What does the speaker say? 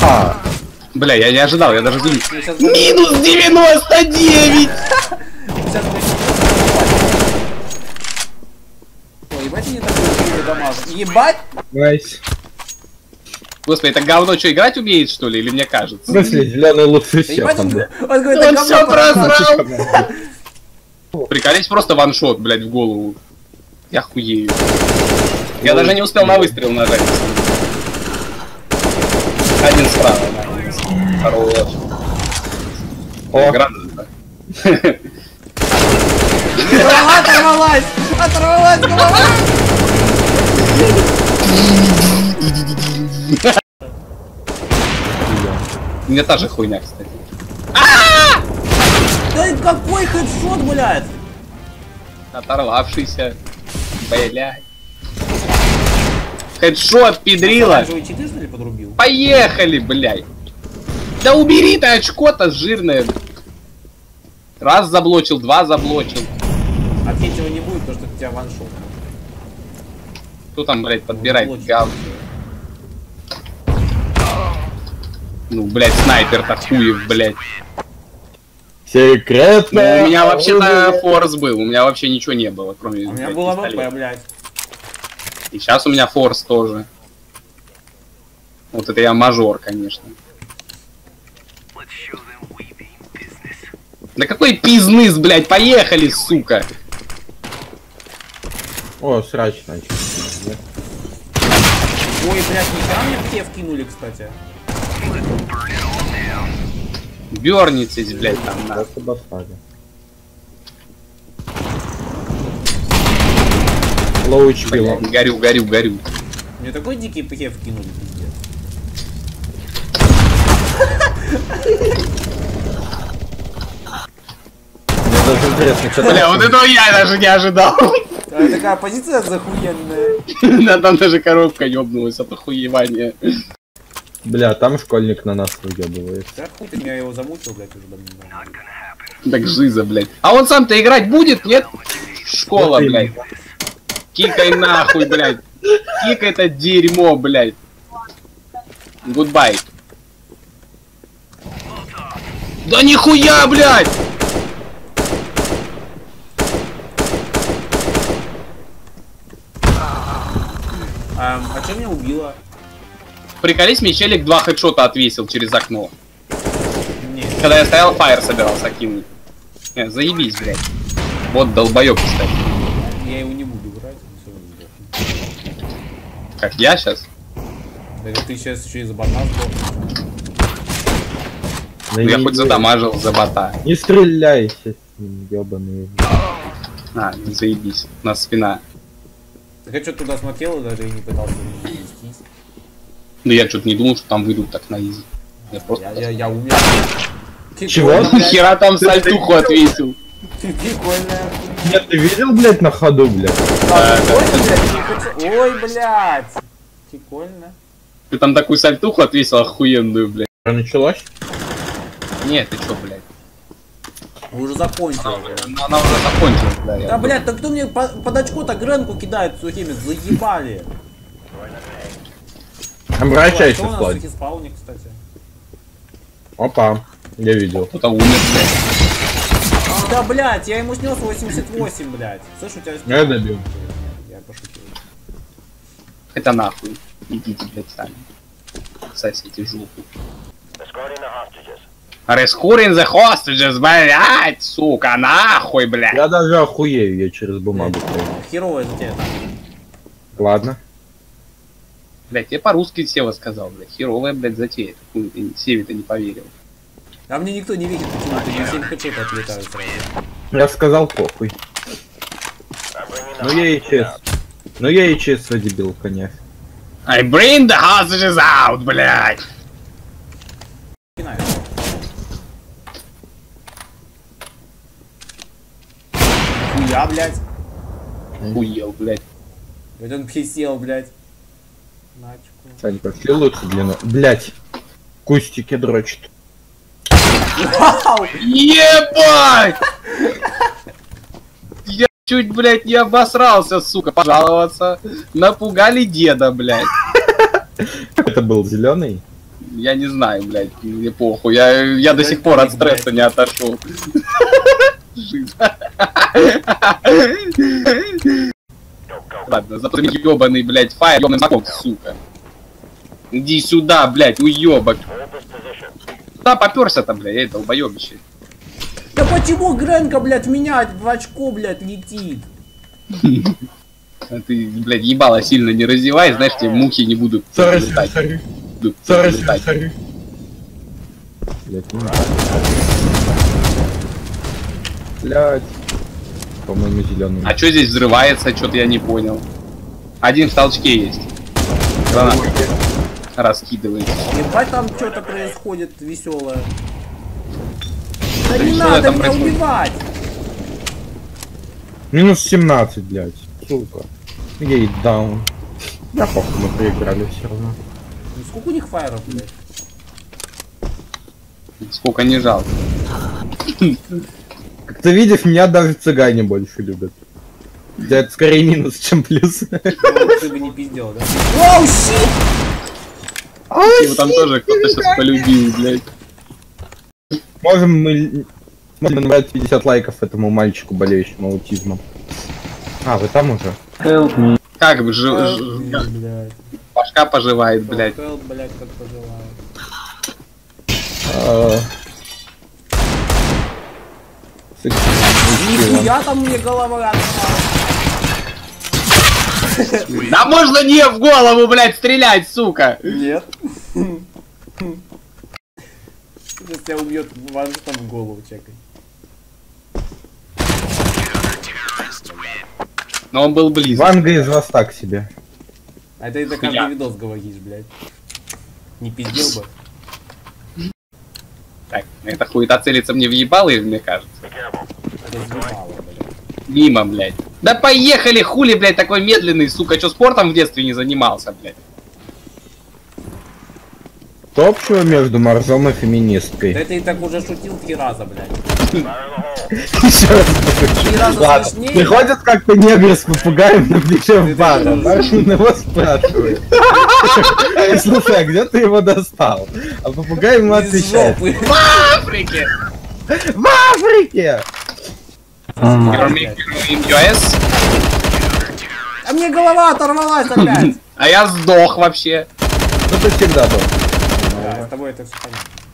Бля, я не ожидал, я даже не... Минус 99! Ой, ебать, они такой дамаг. Ебать! Найс. Господи, это говно что, играть умеет, что ли, или мне кажется? В смысле, зеленый лучше всех. Ебать, он Он говорит, все просрал! Приколись, просто ваншот, блядь, в голову. Я хуею. Я даже не успел на выстрел нажать. Один справа, да. Хорош. О, Граната. голова оторвалась! Оторвалась голова! У меня та же хуйня, кстати. Да какой хедшот, блядь! Оторвавшийся. Блядь. Хедшот, педрила. Оранжевый читы, что ли, подрубил? Поехали, блядь. Да убери ты очко-то жирное. Раз заблочил, два заблочил. А третьего не будет, потому что у тебя ваншот. Кто там, блядь, подбирает говно? Ну, блядь, снайпер-то хуев, блядь. секретно! Ну, у меня вообще-то форс был, у меня вообще ничего не было, кроме... У меня блядь, было пистолета. ВП, блядь. И сейчас у меня форс тоже. Вот это я мажор, конечно. Да какой пизныс, блядь, поехали, сука! О, срач начал. Ой, блядь, нихера мне все вкинули, кстати. Бёрнитесь, блядь, там, на. Просто бастали. Лоуч пила. Блядь, горю. Мне такой дикий ПХ вкинули, пиздец. Мне даже интересно, что Бля, вот этого я даже не ожидал. Такая позиция захуенная. Да там даже коробка ёбнулась от охуевания. Бля, там школьник на нас выебывает. Да хуй ты меня его замучил, блядь, уже давно. Так жиза, блядь. А он сам-то играть будет, нет? Школа, блядь. Кикай нахуй, блядь. Кикай это дерьмо, блядь. Гудбай. Да нихуя, блядь! А что меня убило? Приколись, мне челик 2 хедшота отвесил через окно. Нет. Когда я стоял, фаер собирался кинуть. Не, заебись, блядь. Вот долбоёб, кстати. Я его не буду брать. Всё, не буду. Как я сейчас? Да ты сейчас еще и за бота сдохнешь. Да Я не- хоть задамажил за бота. Не стреляй, сейчас, ёбаные. А, заебись. У нас спина. Так я что туда смотрел и даже и не пытался вестись. Ну я что-то не думал, что там выйдут так на изи. Я просто... Я умер. Чего? Хера там сальтуху отвесил. Прикольная. Нет, ты видел, блядь, на ходу, блядь? Ой, блядь. Прикольно. Ты там такую сальтуху отвесил охуенную, блядь. Началось? Нет, ты чё, блядь? Уже закончил. Ну, она уже закончилась, да. Да, блядь, так кто мне под очко-то гренку кидает все время? Заебали. Обращайся, Что у нас Слад. в спауне, кстати? Опа, я видел. Кто-то умер, блядь. Да, блядь, я ему снес 88, блядь. Слышь, у тебя... Я добил. Я пошутил. Это нахуй. Идите, блядь, сами. Сосите жопу. Rescuing the hostages, блядь, сука, нахуй, блядь. Я даже охуею, я через бумагу пройду. Херовая затея. Ладно. Блядь, я по-русски Сева сказал, блядь. Херовая, блядь, затея. Хуй, ты Севе-то не поверил. А мне никто не видит, почему-то не 7 хэдшотов отлетают сразу. Я сказал похуй. Ну я и честно. Ну я и честно дебил, конечно. I bring the hostages out, блядь. Пинаю. Хуя, блядь. Хуел, блядь. Вот он присел, блядь. Начку. Сань, пошли лучше длину. Блять. Кустики дрочат. Вау! Ебать! Я чуть, блядь, не обосрался, сука, пожаловаться. Напугали деда, блядь. Это был зеленый? Я не знаю, блядь, мне похуй. Я до сих пор от стресса не отошел. Ладно, запомни ёбаный, блядь, фаер, ёбаный знаком, сука. Иди сюда, блядь, уёбок. Да, попёрся-то, блядь, эй, долбоёбище. Да почему Гренка, блядь, в меня в очко, блядь, летит? А ты, блядь, ебало сильно не раздевай, знаешь, тебе мухи не будут летать. Sorry. Блядь. По-моему, зеленый. А чё здесь взрывается, что-то я не понял. Один в толчке есть. Гранат раскидывается. Ебать, там что-то происходит веселое. Да не веселое надо там меня происходит? убивать! Минус 17, блядь. Сука. Гейт даун. Да похуй, мы проиграли все равно. Ну сколько у них фаеров, блядь? Сколько не жалко. Как ты видишь, меня даже цыгане больше любят. Да это скорее минус, чем плюс. Ну, ты бы не пиздел, да? Оу, щит! Его там тоже кто-то сейчас полюбил, блядь. Можем мы набрать 50 лайков этому мальчику, болеющему аутизмом. А, вы там уже? Как бы Блядь. башка поживает, блядь. Help, блядь, как пожелаю. Нихуя там мне голова оторвалась. Да можно не в голову, блядь, стрелять, сука! Нет. Сейчас тебя убьет ваншотом в голову, чекай. Но он был близок. Ванга из вас так себе. А это из-за каждый видос говоришь, блядь. Не пиздел бы. Так, эта хуета целится мне в ебалы, мне кажется. Разъебало, блядь. Мимо, блядь. Да поехали, хули, блядь, такой медленный, сука. Чё, спортом в детстве не занимался, блядь? Что общего между моржом и Да феминисткой? ты так уже шутил 3 раза, блядь. Еще раз покажу. 3 раза Ладно, смешнее. приходит как-то негр с попугаем на плече в Ты бар, а тоже Маршин его спрашивает. Слушай, а где ты его достал? А попугай ему Из отвечает. жопы. В Африке! В Африке! US? А мне голова оторвалась опять. А я сдох вообще. Ну ты всегда был. Да, с тобой это все понятно.